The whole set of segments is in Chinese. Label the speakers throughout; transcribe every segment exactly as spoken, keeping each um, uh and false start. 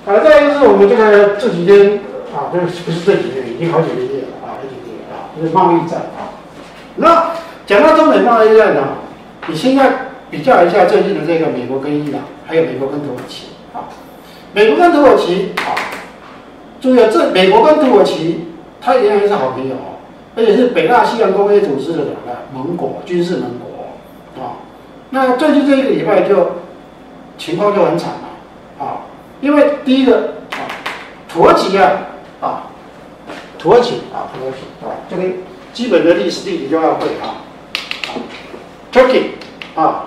Speaker 1: 啊，再来就是我们这个这几天啊，这不是这几天，已经好几个月了啊，好几个月啊，这个贸易战啊。那讲到中美贸易战呢，你现在比较一下最近的这个美国跟伊朗，还有美国跟土耳其啊，美国跟土耳其啊，注意啊，这美国跟土耳其，它仍然是好朋友哦，而且是北大西洋公约组织的两个盟国，军事盟国啊。那最近这一个礼拜就情况就很惨了啊，因为第一个啊，土耳其啊啊，土耳其啊，土耳其啊，这个基本的历史地理就要会啊。Turkey 啊，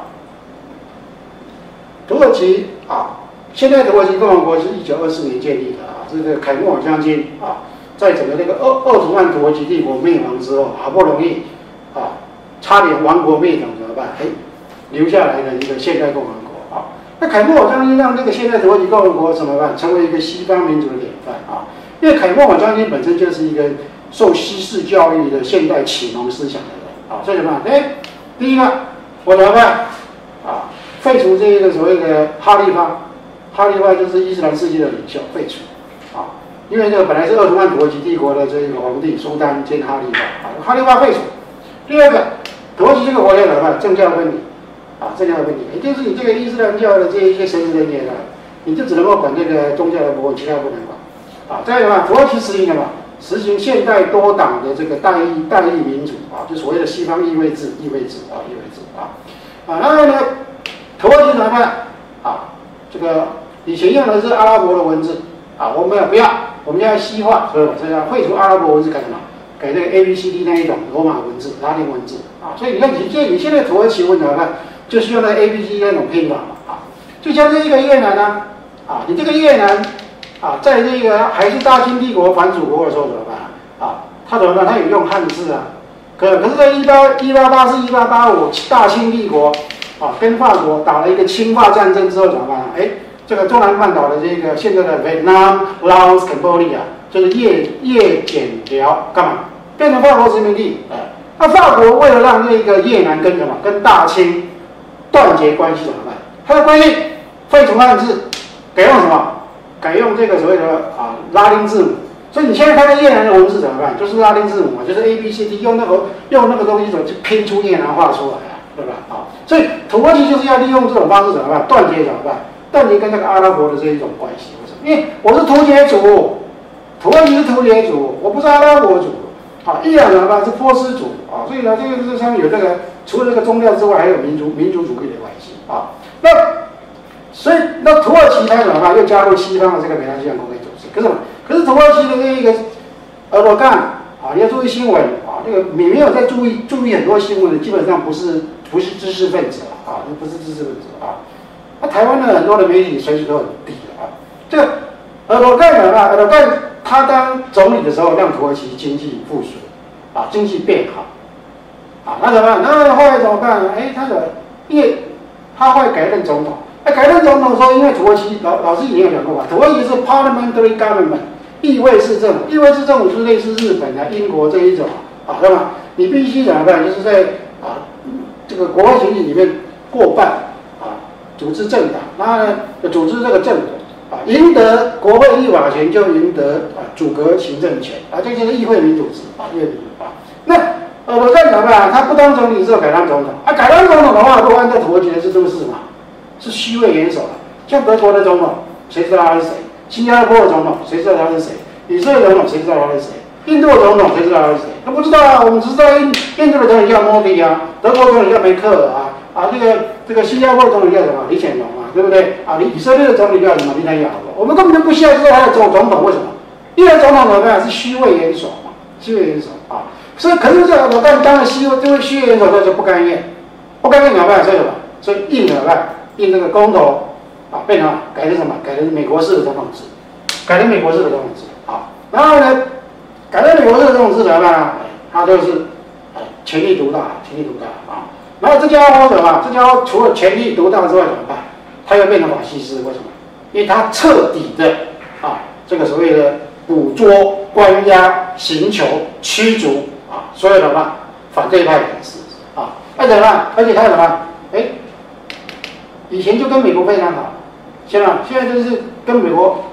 Speaker 1: 土耳其啊，现在土耳其共和国是一九二四年建立的啊，这个凯末尔将军啊，在整个那个鄂鄂图曼土耳其帝国灭亡之后，好不容易啊，差点亡国灭种怎么办？哎，留下来的一个现代共和国啊。那凯末尔将军让这个现代土耳其共和国怎么办？成为一个西方民主的典范啊。因为凯末尔将军本身就是一个受西式教育的现代启蒙思想的人啊，所以怎么办？哎，第一个我怎么办？啊，废除这一个所谓的哈利法，哈利法就是伊斯兰世界的领袖，废除啊，因为这个本来是鄂图曼土耳其帝国的这个皇帝苏丹兼哈利法，啊，哈利法废除。第二个，土耳其这个国家怎么办？政教分离，啊，政教分离，也就是你这个伊斯兰教的这一些神职人员啊，你就只能够管这个宗教的部分，其他不能管。啊，再有嘛，土耳其实行了嘛，实行现代多党的这个代议代议民主啊，就所谓的西方议会制，议会制啊，议会制啊，啊，然后呢，土耳其怎么办？啊，这个以前用的是阿拉伯的文字啊，我们要不要？我们要西化，所以我要废除阿拉伯文字，改什么？改这个 A B C D 那一种罗马文字、拉丁文字啊。所以你看，你现你现在土耳其文怎么办？就是用那 A B C D 那种拼法嘛啊，就像这一个越南呢，啊，你这个越南。啊，在这个还是大清帝国反祖国的时候怎么办？啊，他怎么办？他也用汉字啊。可可是，在一八一八八四、一八八五，大清帝国啊跟法国打了一个侵华战争之后怎么办？哎，这个中南半岛的这个现在的 Vietnam、Laos、Cambodia， 就是越越柬寮，干嘛？变成法国殖民地。哎，那法国为了让这个越南跟什么？跟大清断绝关系怎么办？他的规定废除汉字，改用什么？改用这个所谓的啊拉丁字母，所以你现在看到越南的文字怎么办？就是拉丁字母嘛，就是 A B C D， 用那个用那个东西怎么去拼出越南话出来啊，对吧？啊，所以土耳其就是要利用这种方式怎么办？断绝怎么办？断绝跟那个阿拉伯的这一种关系，为什么？因为我是突厥族，土耳其是突厥族，我不是阿拉伯族。啊，伊朗怎么办？是波斯族啊，所以呢，这个这上面有这个除了这个宗教之外，还有民族民族主义的关系啊。那所以，那土耳其它怎么办？又加入西方的这个北大西洋公约组织。可是，可是土耳其的这一个埃尔多安啊，你要注意新闻啊，这个你没有在注意注意很多新闻的，基本上不是不是知识分子啊，不是知识分子啊。那台湾的很多的媒体水准都很低的啊。这个埃尔多安怎么办？埃尔多安他当总理的时候，让土耳其经济复苏啊，经济变好啊，那怎么办？那后来怎么办？哎，他的因为他会改任总统。哎，改任总统说，因为土耳其老老师以前有讲过吧，土耳其是 parliamentary government， 议会制政府，议会制政府就是类似日本啊、英国这一种啊，对吧？你必须怎么办？就是在啊这个国会选举里面过半啊，组织政党，然后呢组织这个政府啊，赢得国会立法权就赢得啊组阁行政权啊，这就是议会民主制啊，议会民主啊。那呃我再怎么办？他不当总理之后改当总统啊，改当总统的话，如果按照土耳其的制度是什么？是虚位元首了，像德国的总统，谁知道他是谁？新加坡的总统，谁知道他是谁？以色列总统，谁知道他是谁？印度的总统，谁知道他是谁？都不知道啊！我们只知道印印度的总统叫莫迪啊，德国总统叫梅克尔啊，啊，这个这个新加坡的总统叫什么？李显龙啊，对不对？啊，以色列的总理叫什么？内塔尼亚胡。我们根本就不需要知道他的总总统，为什么？因为总统怎么办？是虚位元首嘛，虚位元首啊。所以，可是这我当当了虚位，这位虚位元首他就不甘愿，不甘愿怎么办？所以什么？所以硬怎么办？印这个公投啊，变成改成什么？改成美国式的总统制，改成美国式的总统制啊。然后呢，改成美国式的总统制怎么办呢？他就是呃权力独大，权力独大啊。然后这家伙怎么办？这家伙除了权力独大之外怎么办？他又变成法西斯，为什么？因为他彻底的啊，这个所谓的捕捉、关押、刑求、驱逐啊，所有的嘛反对派人士啊，那怎么办？而且他怎么办？哎。以前就跟美国非常好，现在现在就是跟美国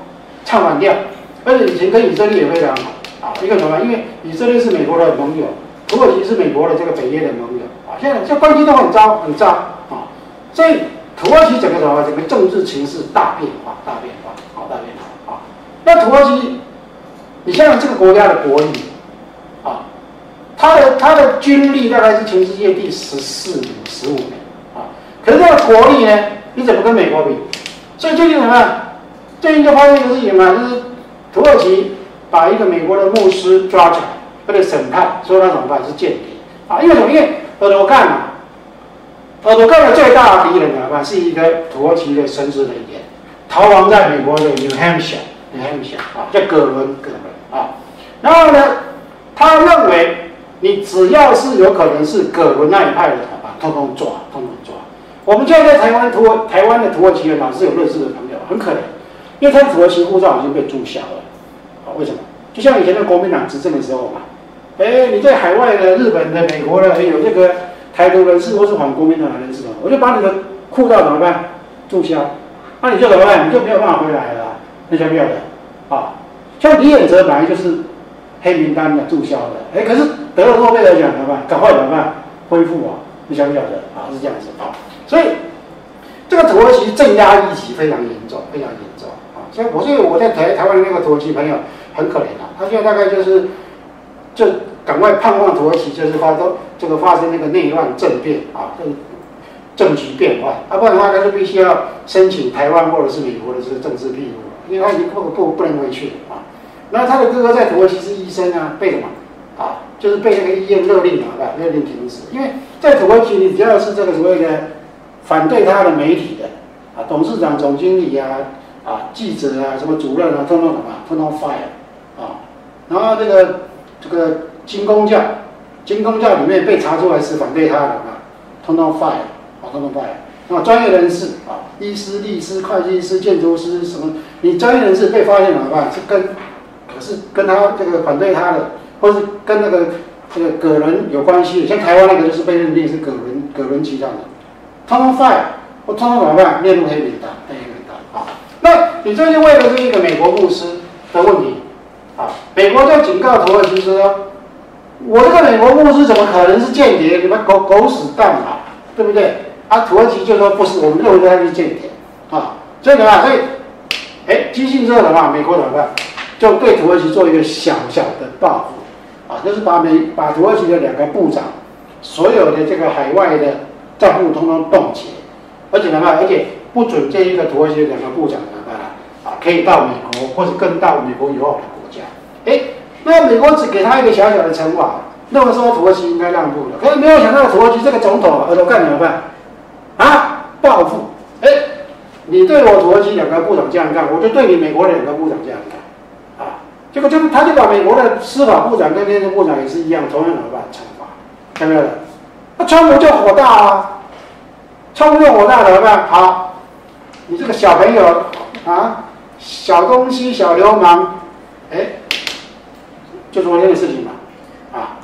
Speaker 1: 唱反调，而且以前跟以色列也非常好啊。一个什么？因为以色列是美国的盟友，土耳其是美国的这个北约的盟友啊。现在这关系都很糟很糟啊，所以土耳其整个什么？整个政治情势大变化，大变化，好大变化啊。那土耳其，你想想这个国家的国力啊，它的它的军力大概是全世界第十四名、十五名啊。可是它的国力呢，你怎么跟美国比？所以最近什么？最近就发生一个事情嘛，就是土耳其把一个美国的牧师抓起来，而且审判，说他怎么办是间谍啊？因为什么？因为尔多干嘛？尔多干的最大的敌人怎么办？是一个土耳其的神职人员，逃亡在美国的 New Hampshire，New Hampshire 啊，叫葛伦，葛伦啊。然后呢，他认为你只要是有可能是葛伦那一派的，把通通抓，通通抓。我们现在在台湾土台湾的土耳其人老是有认识的朋友，很可怜。因为他的土耳其护照已经被注销了，啊，为什么？就像以前的国民党执政的时候嘛，哎，你在海外的、日本的、美国的，有这个台独人士或是反国民党的人士，我就把你的护照怎么办？注销，那你就怎么办？你就没有办法回来了，你晓不晓得？啊，像李远哲本来就是黑名单的注销的，哎，可是得了诺贝尔奖怎么办？赶快怎么办？恢复啊，你晓不晓得？啊，是这样子啊，所以这个土耳其镇压议题非常严重，非常严重。所以，我所以我在台台湾的那个土耳其朋友很可怜啊，他现在大概就是就赶快盼望土耳其就是发生这个发生那个内乱政变啊，这个政局变换，啊，不然的话他就必须要申请台湾或者是美国的这个政治庇护，因为他已经不不不能回去了啊。那他的哥哥在土耳其是医生啊，被什么啊？就是被那个医院勒令啊，勒令停止，因为在土耳其你只要是这个所谓的反对他的媒体的啊，董事长、总经理啊。啊，记者啊，什么主任啊，通通什么，通通 fire 啊。然后这个这个军工教，军工教里面被查出来是反对他的啊，通通 fire 啊，通通 fire。那么专业人士啊，医师、律师、会计师、建筑师什么，你专业人士被发现怎么办？是跟可是跟他这个反对他的，或是跟那个这个葛伦有关系的，像台湾那个就是被认定是葛伦葛伦集团的，通通 fire， 我通通怎么办？列入黑名单，黑名单啊。那你最近为了这一个美国牧师的问题，啊，美国就警告土耳其说，我这个美国牧师怎么可能是间谍？你们狗狗屎蛋嘛，对不对？啊，土耳其就说不是，我们认为他是间谍，啊，所以怎么办？所以，哎，激进之后的话，美国怎么办？就对土耳其做一个小小的报复，啊，就是把美把土耳其的两个部长，所有的这个海外的账户通通冻结，而且怎么办？而且不准这一个土耳其的两个部长怎么办啊？可以到美国或者更到美国友好的国家。哎，那美国只给他一个小小的惩罚，那个时候土耳其应该让步了。可是没有想到土耳其这个总统尔多干怎么办？啊，报复！哎，你对我土耳其两个部长这样干，我就对你美国两个部长这样干，啊，结果就他就把美国的司法部长跟内政部长也是一样，同样怎么办？惩罚，看到没有？那川普就火大啊，川普就火大怎么办？好，你这个小朋友啊，小东西、小流氓，哎，就昨天的事情嘛，啊，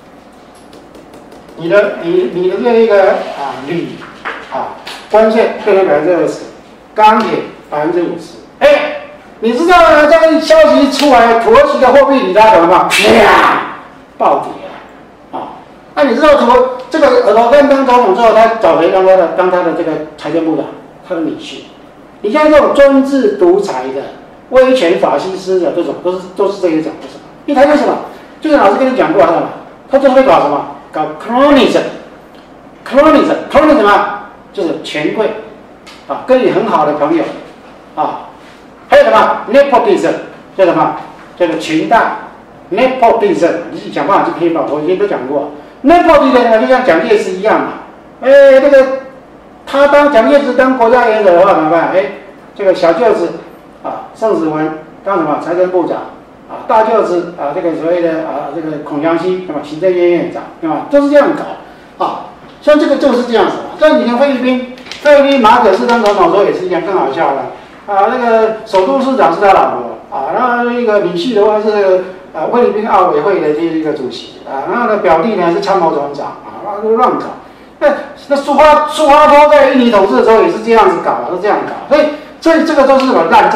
Speaker 1: 你的你你的这一个啊铝啊关税变成百分之二十，钢铁百分之五十，哎，你知道呢？这个消息出来，土耳其的货币你知道怎么办？啪，暴跌啊！啊，那你知道土这个尔多干当总统之后，他找谁当他的当他的这个财政部长？他的女婿。你像这种专制独裁的、威权法西斯的这种，都是都是这一种，为什么？因为他就是什么？就是老师跟你讲过，他什么？他就是会搞什么？搞 cronyism，cronyism，cronyism 什么？就是权贵啊，跟你很好的朋友啊，还有什么 nepotism， 叫什么？叫做裙带 nepotism， 你自己想办法去拼吧，我以前都讲过 nepotism 就像蒋介石一样嘛，哎，这个。他当蒋介石当国家元首的话怎么办？哎，这个小舅子啊，盛子文当什么财政部长啊，大舅子啊，这个所谓的啊，这个孔祥熙对吧？行政院院长对吧？都是这样搞啊。像这个就是这样子嘛。像以前菲律宾，菲律宾马可斯当总统的时候也是一样，更好笑了啊。那个首都市长是他老婆啊，然后那个女婿的话是啊菲律宾奥委会的这一个主席啊，然后呢表弟呢是参谋总长啊，那都乱搞。那那苏哈苏哈托在印尼统治的时候也是这样子搞，是这样搞，所以所以这个都是什么烂政权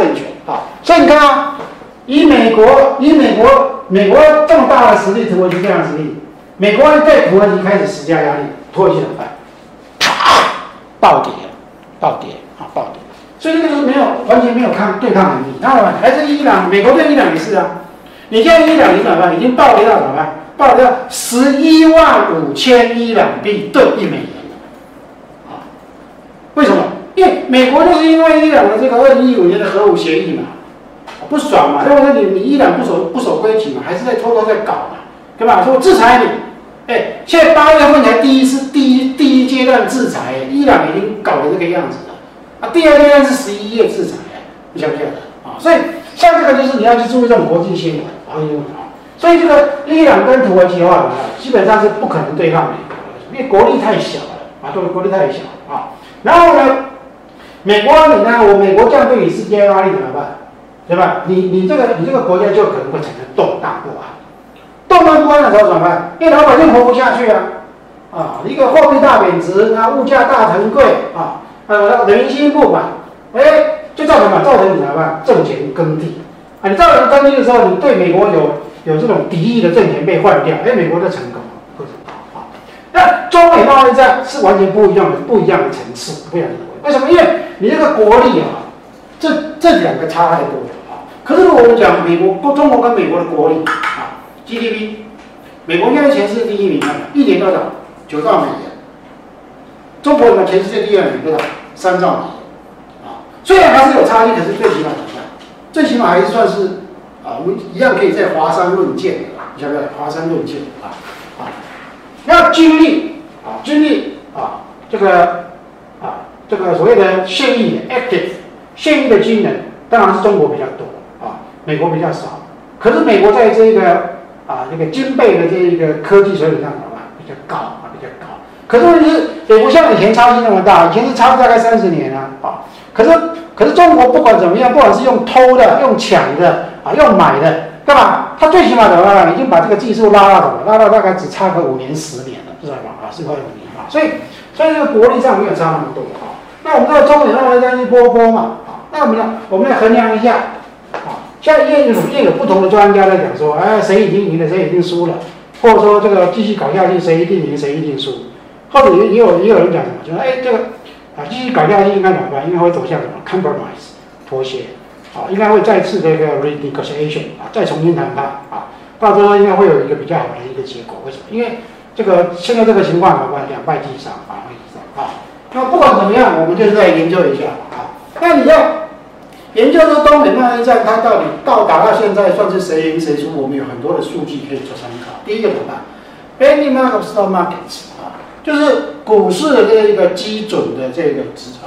Speaker 1: 好，所以你看啊，以美国以美国美国这么大的实力，土耳其这样的实力，美国对土耳其开始施加压力，土耳其怎么办？暴跌，暴跌啊，暴跌。所以这个是没有完全没有抗对抗能力。那么还是伊朗，美国对伊朗也是啊。你现在伊朗你怎么办？已经暴跌到怎么办？暴跌到十一万五千伊朗币兑一美元了。啊，为什么？因为美国就是因为伊朗的这个二零一五年的核武协议嘛，不爽嘛，认为说你你伊朗不守不守规矩嘛，还是在偷偷在搞嘛，对吧？说制裁你。哎，现在八月份才第一次第一第一阶段制裁，伊朗已经搞成这个样子了。啊，第二阶段是十一月制裁，你晓不晓得啊？所以像这个就是你要去注意这种国际新闻啊，所以这个伊朗跟土耳其的话，基本上是不可能对抗美国的，因为国力太小了啊，对，国力太小啊。然后呢，美国你呢，我美国这样对你施加压力怎么办？对吧？你你这个你这个国家就可能会产生动荡不安。动荡不安的时候怎么办？因为老百姓活不下去啊！啊，一个货币大贬值，啊，物价大腾贵啊，呃，人心不满，哎，就造成什么？造成你怎么办？政权更替啊！你造成更替的时候，你对美国有有这种敌意的政权被换掉，哎，美国就成功了，会成功啊！那中美贸易战是完全不一样的不一样的层次，不一样的。为什么？因为你这个国力啊，这这两个差太多了啊！可是我们讲美国，中国跟美国的国力啊。G D P， 美国现在全世界第一名了，一年多少？九兆美元。中国呢，全世界第二名多少？三兆美元。啊，虽然还是有差距，可是最起码怎么样？最起码还是算是啊，我们一样可以在华山论剑的，你晓不晓得？华山论剑啊啊，那军力啊，军力啊，这个啊，这个所谓的现役的 active 现役的军人，当然是中国比较多啊，美国比较少。可是美国在这个啊，这个军备的这一个科技水准上，好吧，比较高啊，比较高。可是问题是，也不像以前差距那么大，以前是差大概三十年啊，啊。可是，可是中国不管怎么样，不管是用偷的、用抢的啊、用买的，干嘛？他最起码怎么样？已经把这个技术拉到什么？拉到大概只差个五年、十年了，知道吗？啊，是快五年啊。所以，所以这个国力上没有差那么多啊。那我们知道中美贸易战一波波嘛，啊，那我们呢，我们来衡量一下。现在业界有不同的专家在讲说，哎，谁已经赢了，谁已经输了，或者说这个继续搞下去，谁一定赢，谁一定输，或者也有也有人讲什么，就说，哎，这个啊继续搞下去应该怎么办？应该会走向什么 compromise 妥协，啊，应该会再次这个 renegotiation 啊，再重新谈判啊，到最后应该会有一个比较好的一个结果。为什么？因为这个现在这个情况怎么办？两败俱伤啊，会啊。那不管怎么样，我们就是在研究一下啊。那你要。研究这中美贸易战，它到底到达到现在算是谁赢谁输？我们有很多的数据可以做参考。第一个怎么办 ？Benchmark of stock markets 啊，就是股市的这一个基准的这个指啊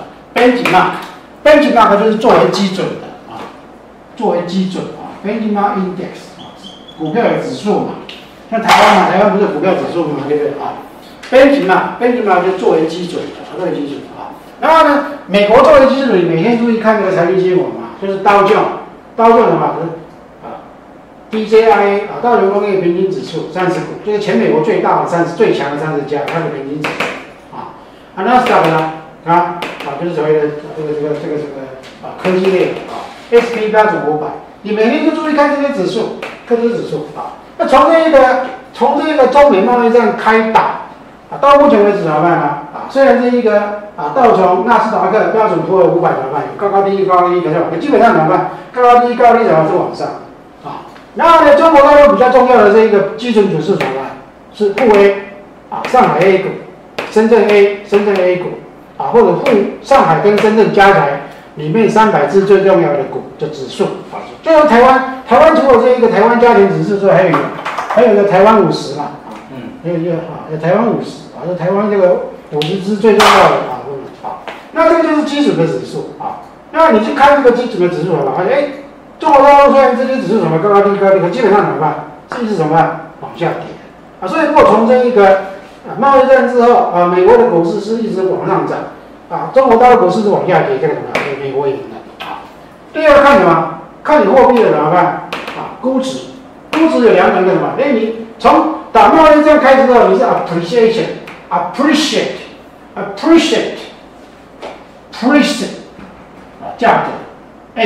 Speaker 1: ，benchmark，benchmark 就是作为基准的啊，作为基准啊 ，benchmark index 啊，股票的指数嘛。像台湾嘛，台湾不是股票指数嘛，对不对啊 ？benchmark，benchmark 就作为基准的，作为基准啊。然后呢，美国作为基准，你每天注意看这个财经新闻嘛，就是道琼，道琼的嘛，啊 ，D J I A 啊，道琼工业平均指数三十股，就是全美国最大的三十最强的三十家，它的平均指数啊。啊，纳斯达克呢，啊啊，就是所谓的这个这个这个这个啊科技类啊 ，S P 标准五百，你每天就注意看这些指数，科技指数啊。那从这个从这个中美贸易战开打啊，到目前为止怎么办呢？啊，虽然是一个。啊，道琼、纳斯达克、标准普尔五百怎么办？高高低低，高高低低，可是基本上怎么办？高高低低，高低怎么是往上？啊，然后呢，中国大陆比较重要的这一个基准指数怎么办？是沪 A 啊，上海 A 股、深圳 A、深圳 A 股啊，或者沪上海跟深圳加起来里面三百只最重要的股的指数啊。最后台湾，台湾除了这一个台湾家庭指数之外，还有一个还有一个台湾五十嘛，啊，嗯，还有一个啊，有台湾五十啊，是台湾这个五十只最重要的啊。那这个就是基准的指数啊。那你去看这个基准的指数，好吧？哎，中国大陆虽然这些指数什么高高低高低，可基本上怎么办？是一直怎么办？往下跌啊。所以如果从这一个啊贸易战之后啊，美国的股市是一直往上涨啊，中国大陆股市是往下跌，这个怎么办？美国赢了啊。第二看什么？看你货币的怎么办？啊，估值，估值有两种，什么？哎，你从打贸易战开始之后，你是 appreciation，appreciate。appreciate 啊，价格 ，eight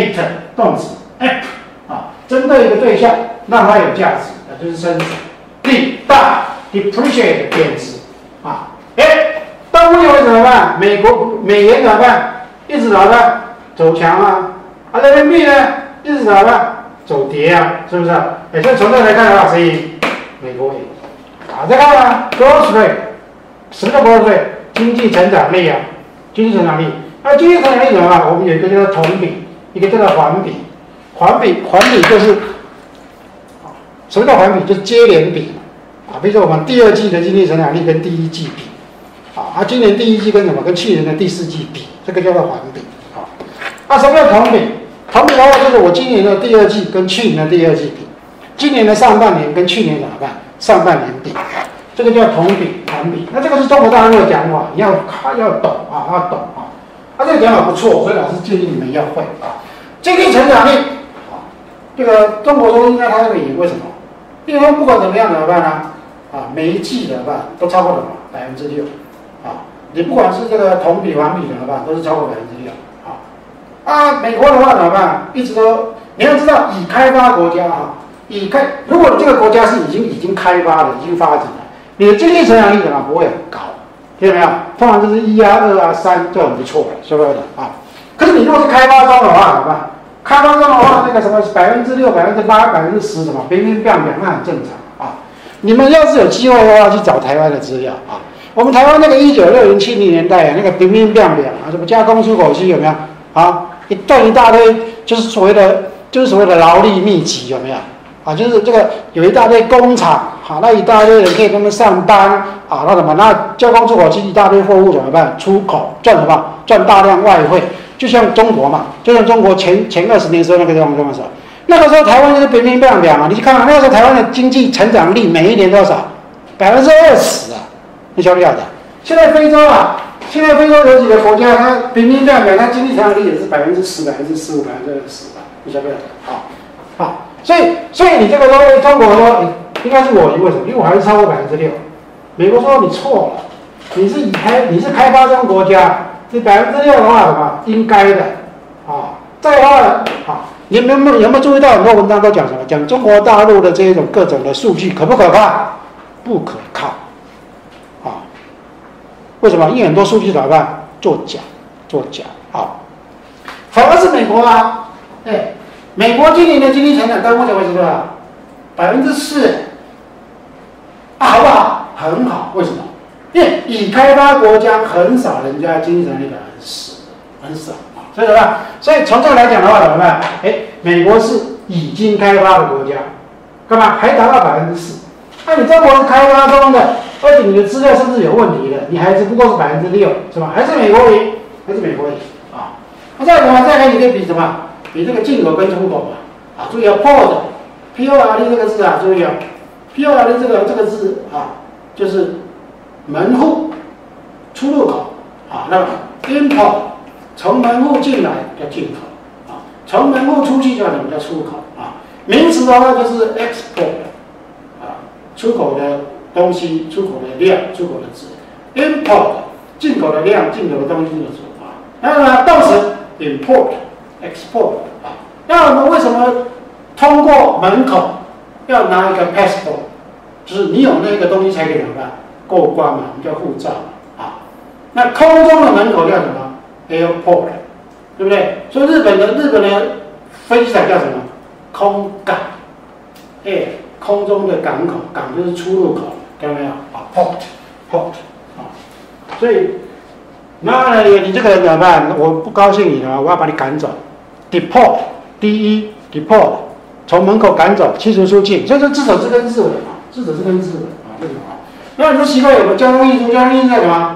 Speaker 1: 动词 act 啊，针对一个对象，让它有价值，那就是升值。利大 depreciate 贬值啊，哎，到目前为止怎么办？美国美元怎么办？一直怎么办？走强啊，啊，人民币呢一直怎么办？走跌啊，是不是？哎，所以从这来看的话，谁赢？美国赢。啊，再看啊 ，growth rate， 什么叫 growth rate？ 经济成长率啊，经济成长率。那经济成长率怎么办？我们有一个叫做同比，一个叫做环比。环比，环比就是，什么叫环比？就是接连比啊。比如说我们第二季的经济成长率跟第一季比，啊，啊，今年第一季跟什么？跟去年的第四季比，这个叫做环比。啊，那什么叫同比？同比的话就是我今年的第二季跟去年的第二季比，今年的上半年跟去年怎么办？上半年比，这个叫同比环比。那这个是中国大陆的讲法，你要要懂啊，要懂啊。啊，这个讲法不错，所以老师建议你们要会啊。经济成长率啊，这个中国中应该它这个赢，为什么？因为不管怎么样怎么办呢？啊，每一季怎么办都超过什么百分之六啊？你不管是这个同比环比怎么办，都是超过百分之六啊。啊，美国的话怎么办？一直都你要知道，已开发国家啊。已开，如果你这个国家是已经已经开发了，已经发展了，你的经济成长率怎么不会很高？听到没有？通常就是一啊、二啊、三就很不错了，是不是啊？可是你如果是开发中的话，怎么办？开发中的话，那个什么百分之六、百分之八、百分之十，什么平平变变，那很正常啊。你们要是有机会的话，去找台湾的资料啊。我们台湾那个一九六零、七零年代那个平平变变啊，什么加工出口区有没有啊？一段一大堆，就是所谓的，就是所谓的劳力密集，有没有？啊，就是这个有一大堆工厂，好，那一大堆人可以跟他们上班，啊，那什么，那加工出口区一大堆货物怎么办？出口赚什么？赚大量外汇，就像中国嘛，就像中国前前二十年时候那个地方这么少，那个时候台湾就是平平变变啊，你去看看那个时候台湾的经济成长率每一年多少？百分之二十啊，你晓不晓得？现在非洲啊，现在非洲有几个国家，它平平变变，它经济成长率也是百分之十、百分之十五、百分之二十吧，你晓不晓得？好，好。所以，所以你这个说中国说应该是我赢，为什么？因为我还是超过百分之六。美国说你错了，你是以开你是开发中国家，你百分之六的话什么应该的啊？再的话啊，你有没有有没有注意到很多文章都讲什么？讲中国大陆的这一种各种的数据可不可靠？不可靠啊？为什么？因为很多数据怎么办？作假，作假啊！反而是美国啊，哎。美国今年的经济成长到目前为止多少？百分之四，啊，好不好？很好。为什么？因为已开发国家很少人家经济成长率百分之十，很少啊。所以怎么办？所以从这个来讲的话，怎么办？哎，美国是已经开发的国家，干嘛还达到百分之四？那你中国是开发中的，而且你的资料甚至有问题的，你还只不过是百分之六，是吧？还是美国赢，还是美国赢啊？那再怎么再来，你可以比什么？比这个进口跟出口嘛，啊，注意啊 ，port，P O R T 这个字啊，注意啊 ，P O R T 这个这个字啊，就是门户、出入口啊，那么 import 从门户进来叫进口啊，从门户出去叫什么叫出口啊？名词的话就是 export 啊，出口的东西、出口的量、出口的值 ，import 进口的量、进口的东西的值啊，那么动词 import。export 啊，那我们为什么通过门口要拿一个 passport？ 就是你有那个东西才可以怎么办？过关嘛，我们叫护照啊。那空中的门口叫什么 ？airport， 对不对？所以日本的日本的飞机场叫什么？空港。哎，空中的港口，港就是出入口，看到没有？啊 ，port，port 啊。所以，那呢，你这个人怎么办？我不高兴你了，我要把你赶走。deport， D E deport， 从门口赶走，驱逐出境，所以说字首是跟字尾嘛，字首是跟字尾啊，为什么？那你说奇怪，有个交通运输，交通运输在什么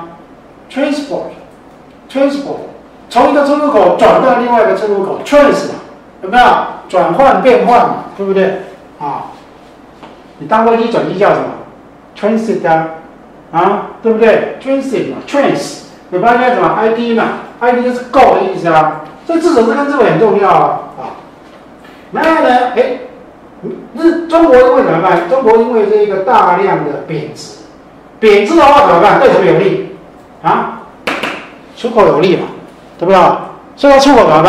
Speaker 1: ？transport，transport， 从一个出入口转到另外一个出入口 ，trans 嘛，有没有？转换变换嘛，对不对？啊，你当飞机转机叫什么 ？transit 啊，啊，对不对 ？transit 嘛 ，trans， 你把它叫什么 ？I D 嘛 ，I D 就是 go 的意思啊。所以字首是跟字尾很重要啊，啊，那呢，哎，日中国因为怎么办？中国因为这个大量的贬值，贬值的话怎么办？对什么有利？啊，出口有利嘛，对不对？所以它出口怎么办？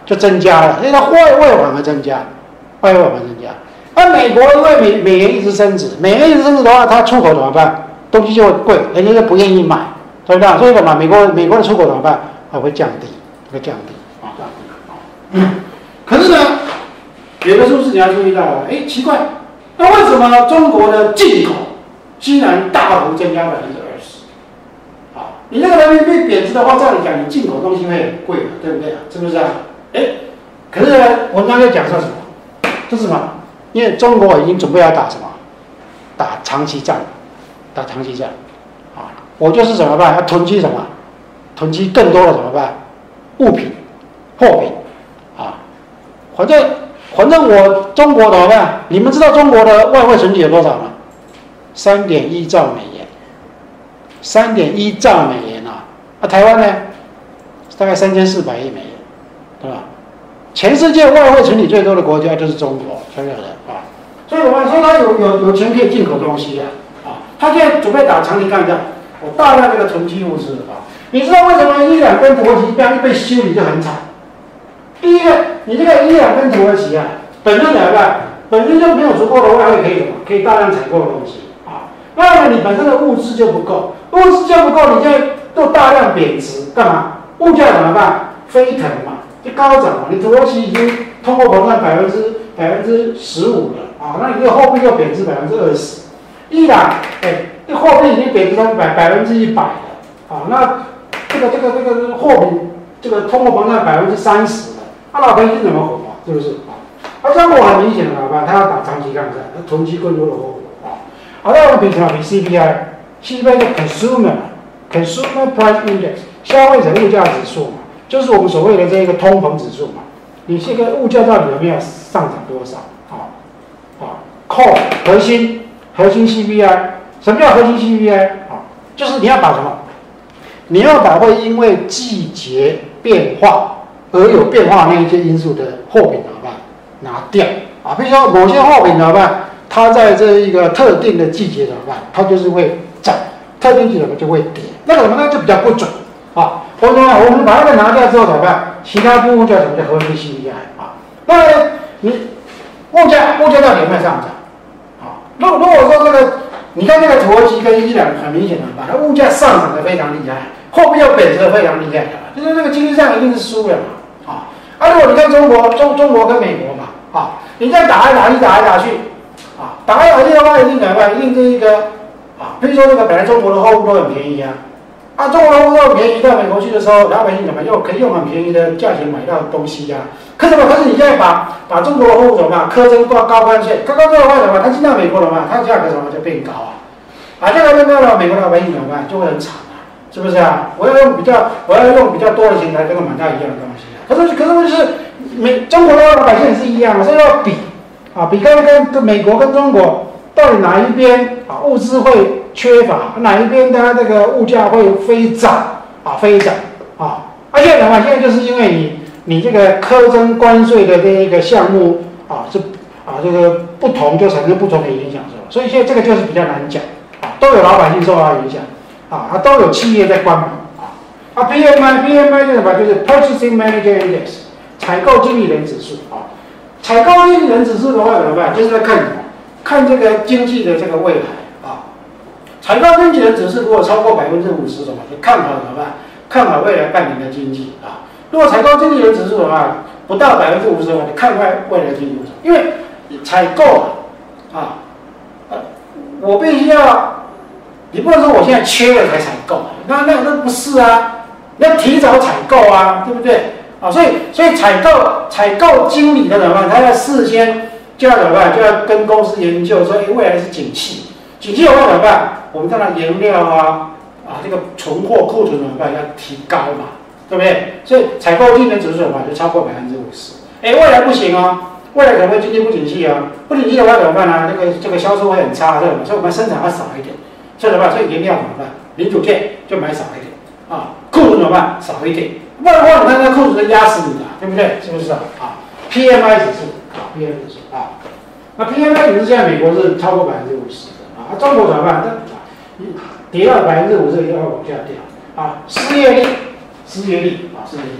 Speaker 1: 就增加了，所以它外汇反而增加，外汇反而增加。而美国因为美美元一直升值，美元一直升值的话，它出口怎么办？东西就会贵，人家就不愿意买，对不对？所以什么？美国美国的出口怎么办？它会降低，会降低啊，降低啊。嗯，可是呢，有个数字你要注意到了，哎，奇怪，那为什么中国的进口竟然大幅增加百分之二十？啊，你那个人民币贬值的话，照理讲，你进口东西会很贵的，对不对啊？是不是啊？哎，可是呢，文章在讲说什么？这是什么？因为中国已经准备要打什么？打长期战，打长期战。啊，我就是怎么办？要囤积什么？囤积更多的怎么办？物品、货品。啊，反正反正我中国怎么办？你们知道中国的外汇存底有多少吗？三点一兆美元。三点一兆美元啊！那、啊、台湾呢？大概三千四百亿美元，对吧？全世界外汇存底最多的国家就是中国，晓不晓得啊？所以我们说他有有有钱可以进口东西啊，啊，他现在准备打长期抗战，我大量这个囤积物资啊。你知道为什么伊朗跟土耳其这样一被修理就很惨？第一个，你这个伊朗跟土耳其啊，本身怎么办？本身就没有足够的外汇可以什么？可以大量采购的东西啊。那么你本身的物资就不够，物资就不够，你就都大量贬值，干嘛？物价怎么办？飞腾嘛。就高涨嘛，你土耳其已经通货膨胀百分之百分之十五了啊，那你这个货币就贬值百分之二十。伊朗哎，这货币已经贬值到百百分之一百了啊，那这个这个这个货币这个通货膨胀百分之三十了，那老百姓怎么活啊？是不是啊？而中国很明显的怎么办？他要打长期抗战，他囤积更多的货物啊。好，那我们比什么？比 C P I，C P I 叫 consumer consumer price index， 消费者物价指数嘛。就是我们所谓的这个通膨指数嘛，你这个物价到底有没有上涨多少？啊啊 ，core 核心核心 C P I， 什么叫核心 C P I？ 啊，就是你要把什么？你要把会因为季节变化而有变化那一些因素的货品怎么办？拿掉啊，比如说某些货品怎么办？它在这一个特定的季节怎么办？它就是会涨，特定季节就会跌，那个什么呢就比较不准啊。我们我们把那个拿掉之后怎么办？其他部分叫什么叫核心 C P I 啊？那么你物价物价到底有没有上涨？啊，如如果说这个，你看这个土耳其跟伊朗很明显的，把它物价上涨的非常厉害，货币又贬值的非常厉害的，就是这个经济上一定是输了嘛。啊，啊，如果你看中国中中国跟美国嘛，啊，你这样打来打去打来打去，啊，打来打去的话一定怎么办？一定这一个啊，比如说这个本来中国的货物都很便宜啊。啊，中国的物都便宜，到美国去的时候，老百姓怎么又可以用很便宜的价钱买到东西呀、啊？可是什么？可是你现在把把中国的货物怎么办？苛征高高关税，高关税的话怎么办？它进到美国了嘛，它价格怎么就变高啊？啊，价格变高了，美国老百姓怎么办？就会很惨啊，是不是啊？我要用比较，我要用比较多的钱才能够买到一样的东西啊。可是可是问题是，美中国的老百姓也是一样啊，所以要比啊，比看跟跟美国跟中国到底哪一边啊物资会缺乏，哪一边它这个物价会飞涨啊，飞涨啊！而且什么？现在就是因为你你这个苛征关税的这一个项目啊，是啊这个不同就产生不同的影响，是吧？所以现在这个就是比较难讲啊，都有老百姓受到影响啊，啊都有企业在关门啊。啊 P M I P M I 是什么？就是 Purchasing Manager Index， 采购经理人指数啊。采购经理人指数的话怎么办？就是在看什么？看这个经济的这个未来。采购经理人指数如果超过百分之五十，怎么就看好怎么办？看好未来半年的经济啊。如果采购经理人指数的话不到百分之五十的话，就看外未来经济。因为采购啊，呃，我必须要，你不能说我现在缺了才采购，那那那不是啊，你要提早采购啊，对不对？啊，所以所以采购采购经理的怎么办？他要事先就要怎么办？就要跟公司研究说，哎，未来是景气。景气的话怎么办？我们当然原料啊啊这个存货库存怎么办？要提高嘛，对不对？所以采购经理指数的话就超过百分之五十。哎，未来不行哦，未来可能会经济不景气啊，不景气的话怎么办呢？这个这个销售会很差，对吧？所以我们生产要少一点，所以怎么办？所以原料怎么办？零组件就买少一点啊，库存怎么办？少一点，不然的话你看那库存压死你的，对不对？是不是啊？啊 ，P M I 指数啊 ，P M I 指数啊，那 P M I 指数现在美国是超过百分之五十。啊，中国怎么办？那跌到百分之五十以后往下掉啊，失业率，失业率啊，失业率，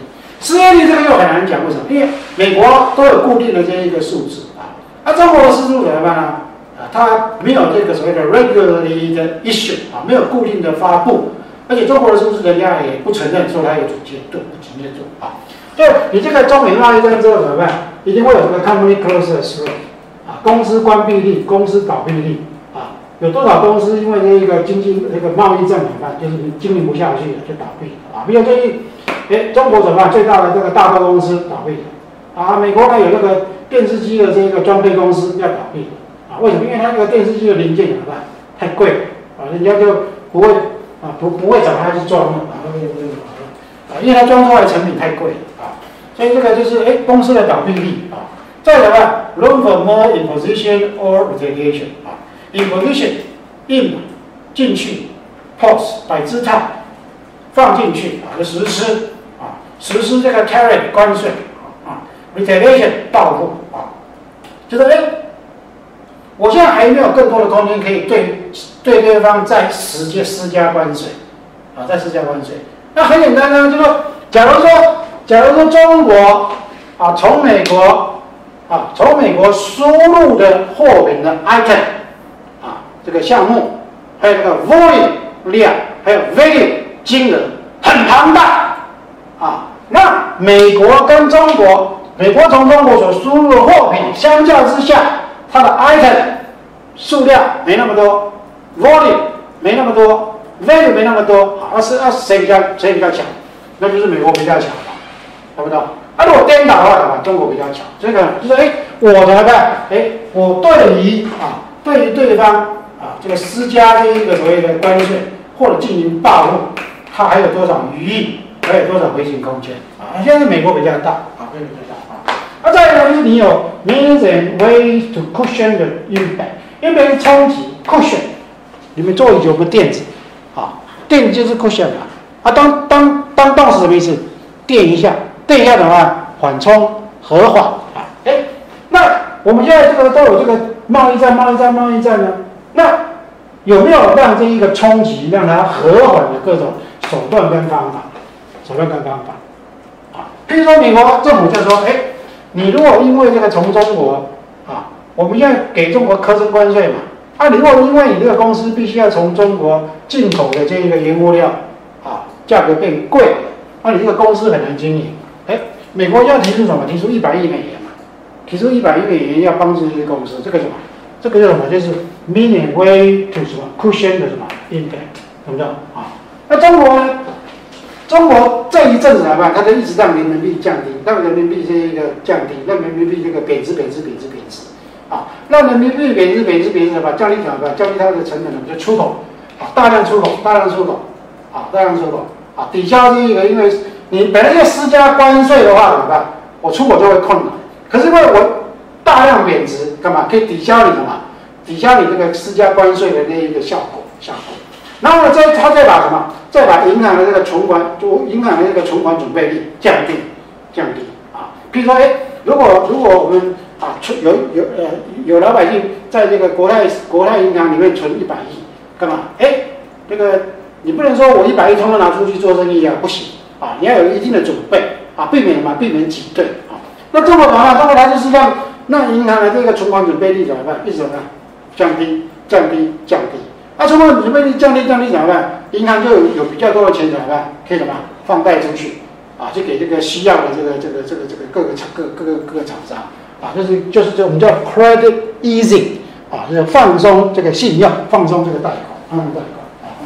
Speaker 1: 失业率这个又很难讲，为什么？因为美国都有固定的这一个数字啊，那、啊、中国的数字怎么办呢？啊，它没有这个所谓的 regularly 的 issue 啊，没有固定的发布，而且中国的数字人家也不承认说它有主监督、主监督啊。就你这个中美贸易战之后怎么办？一定会有这个 company closure rate 啊，公司关闭率、公司倒闭率啊，有多少公司因为这一个经济这个贸易战怎么办？就是经营不下去了就倒闭了啊。比如最近，哎，中国怎么办？最大的这个大豆公司倒闭了啊，美国呢有那个电视机的这个装配公司要倒闭了啊。为什么？因为它那个电视机的零件怎么办？太贵了啊，人家就不会啊不不会找他去装了啊，那个啊，因为它装出来的成品太贵了啊。所以这个就是哎公司的倒闭率啊，再来吧 ，room for more imposition or retaliation 啊 ，imposition in 进去 ，pose 摆姿态放进去啊，就实施啊，实施这个 tariff 关税啊 ，retaliation 报复啊，就是哎，我现在还没有更多的空间可以对对对方再直接施加关税啊，再施加关税，那很简单呢，就说假如说。假如说中国啊，从美国啊，从美国输入的货品的 item 啊，这个项目，还有这个 volume 量，还有 value 金额很庞大啊。那美国跟中国，美国从中国所输入的货品相较之下，它的 item 数量没那么多 ，volume 没那么多 ，value 没那么多，而是而谁比较谁比较强？那就是美国比较强。懂不懂？啊，如果颠倒的话，怎么办？中国比较强。这个就是，哎，我怎么办？哎，我对于啊，对于对方啊，这个施加这一个所谓的关税或者进行报复，它还有多少余地，还有多少回旋空间啊？现在美国比较大啊，美国比较大啊。那、啊、再来就是你有 means and ways to cushion the impact， 因为冲击 cushion， 你们座椅有个垫子啊，垫就是 cushion 嘛。啊，当当当动词什么意思？垫一下。垫一下怎么办？缓冲、和缓啊！哎，那我们现在这个都有这个贸易战、贸易战、贸易战呢？那有没有让这一个冲击让它和缓的各种手段跟方法？手段跟方法啊，譬如说美国政府就说：哎，你如果因为这个从中国啊，我们现在给中国课征关税嘛，啊，你如果因为你这个公司必须要从中国进口的这一个原物料啊，价格变贵，那、啊、你这个公司很难经营。哎，美国要提出什么？提出一百亿美元嘛，提出一百亿美元要帮助这些公司，这个什么？这个叫什么？就是 mean and way to 什么 cushion 的什么 impact， 懂不懂啊？那中国呢？中国这一阵子怎么办？它就一直让人民币降低，让人民币这一个降低，让人民币这个贬值、贬值、贬值、贬值啊，让人民币贬值、贬值、贬值怎么办？降低怎么办？降低它的成本，就出口啊，大量出口，大量出口啊，大量出口啊，抵消这一个因为。你本来要施加关税的话怎么办？我出口就会困难。可是因为我大量贬值，干嘛？可以抵消你什么？抵消你这个施加关税的那一个效果，效果。然后呢，再他再把什么？再把银行的这个存款，就银行的这个存款准备率降低，降低啊。比如说，哎，如果如果我们啊存有有呃有老百姓在这个国泰国泰银行里面存一百亿，干嘛？哎，这个你不能说我一百亿通通拿出去做生意啊，不行。啊，你要有一定的准备啊，避免嘛，避免挤兑啊。那中国怎么办？中国它就是让让银行的这个存款准备率怎么办？一直怎么办？降低，降低，降低。那存款准备率降低，降低怎么办？银行就有有比较多的钱怎么办？可以怎么放贷出去啊，就给这个需要的这个这个这个这个各个厂各各个各个厂商啊，就是就是这我们叫 credit easing 啊，就是放松这个信用，放松这个贷款，放松贷款。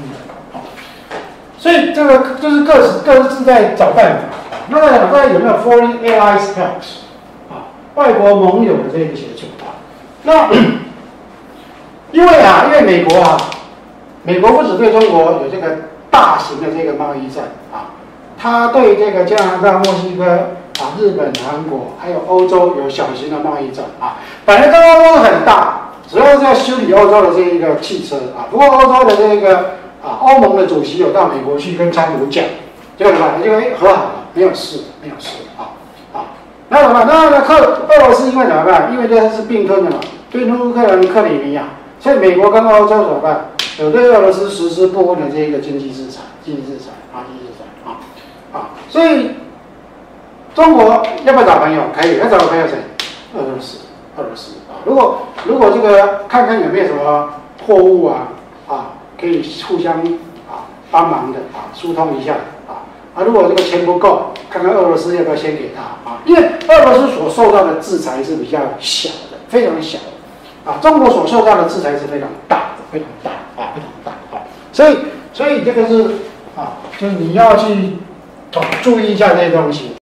Speaker 1: 所以这个就是各各自在找办法。那大家有没有 foreign allies helps 啊？外国盟友的这个协助啊？那因为啊，因为美国啊，美国不只对中国有这个大型的这个贸易战啊，它对这个加拿大、墨西哥啊、日本、韩国还有欧洲有小型的贸易战啊。本来跟欧洲很大，主要是要修理欧洲的这一个汽车啊。不过欧洲的这个啊，欧盟的主席有到美国去跟川普讲，结果怎么办？结果和好了，没有事，没有事啊啊。那怎么办？那那克俄罗斯因为怎么办？因为这是并吞的嘛，并吞乌克兰、克里米亚，所以美国跟欧洲怎么办？有对俄罗斯实施部分的这一个经济制裁，经济制裁啊，经济制裁啊啊。所以中国要不要找朋友？可以，要找朋友谁？俄罗斯，俄罗斯啊。如果如果这个看看有没有什么货物啊啊，可以互相啊帮忙的啊，疏通一下啊啊。如果这个钱不够，看看俄罗斯要不要先给他啊？因为俄罗斯所受到的制裁是比较小的，非常小的啊。中国所受到的制裁是非常大的，非常大啊，非常大啊。所以所以这个是啊，就是你要去注意一下这些东西。